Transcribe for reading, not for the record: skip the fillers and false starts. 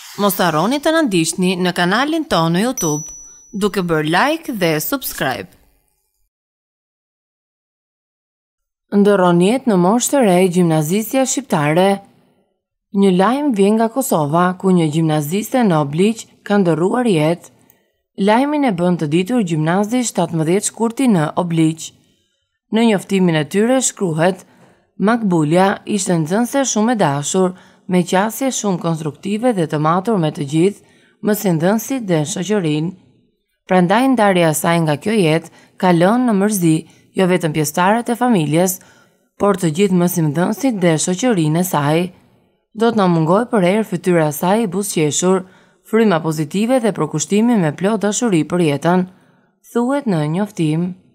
Mos harroni të na ndiqni në kanalin tonë në YouTube, duke bërë like dhe subscribe. Nderron jetë në moshë të re gjimnazistja shqiptare. Një lajm vjen nga Kosova, ku një gjimnaziste në Obliq ka ndërruar jetë. Lajmin e bën të ditur gjimnazi 17 Shkurti në Obliq. Në njoftimin e tyre shkruhet: Magbulja ishte nxënëse shumë e dashur, me qasje shumë konstruktive dhe të matur me të gjithë, mësimdhënësit dhe shoqërinë. Prandaj ndarja e saj nga kjo jetë ka lënë në mërzi jo vetëm pjesëtarët e familjes, por të gjithë mësimdhënësit dhe shoqërinë e saj. Do të na mungoj përherë fytyra e saj i buzëqeshur, fryma pozitive dhe përkushtimi me plot dashuri për jetën, thuhet në njoftim.